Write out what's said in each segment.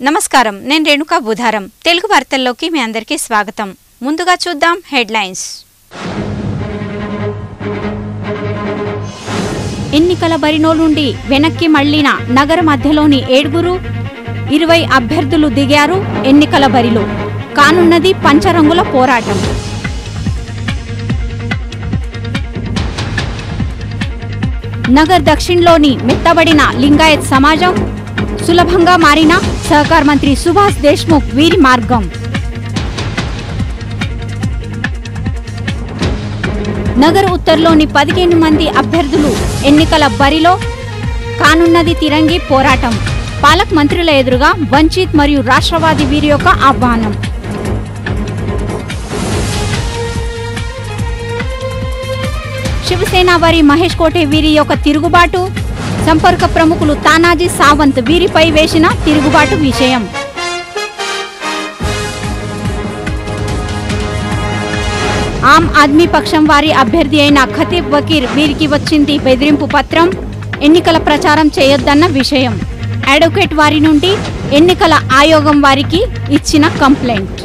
నమస్కారం, నేను రేణుకా బుధారం. తెలుగు వార్తల్లోకి మీ అందరికీ స్వాగతం. ముందుగా చూద్దాం హెడ్లైన్స్. ఎన్నికల బరిలో నుండి వెనక్కి మళ్లిన నగర మధ్యలోని 20 అభ్యర్థులు దిగారు ఎన్నికల బరిలో. కానున్నది పంచరంగుల పోరాటం. నగర్ దక్షిణలోని మెత్తబడిన లింగాయత్ సమాజం సులభంగా మారిన సహకార మంత్రి సుభాష్ దేశ్ముఖ్ వీరి మార్గం. నగర్ ఉత్తర్లోని 15 మంది అభ్యర్థులు ఎన్నికల బరిలో. కానున్నది తిరంగి పోరాటం. పాలక్ మంత్రుల ఎదురుగా వంచిత్ మరియు రాష్ట్రవాది వీరి యొక్క ఆహ్వానం. శివసేన వారి మహేష్ కోటే వీరి యొక్క తిరుగుబాటు. సంపర్క ప్రముఖులు తానాజీ సావంత్ వీరిపై వేసిన తిరుగుబాటు విషయం. ఆమ్ ఆద్మీ పక్షం వారి అభ్యర్థి అయిన ఖతీబ్ వకీర్ వీరికి వచ్చింది బెదిరింపు పత్రం. ఎన్నికల ప్రచారం చేయొద్దన్న విషయం. అడ్వకేట్ వారి నుండి ఎన్నికల ఆయోగం వారికి ఇచ్చిన కంప్లైంట్.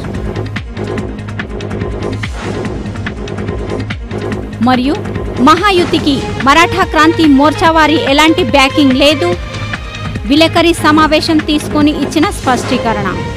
మరియు మహాయుతికి మరాఠా క్రాంతి మోర్చా వారి ఎలాంటి బ్యాకింగ్ లేదు. విలేకరి సమావేశం తీసుకొని ఇచ్చిన స్పష్టీకరణ.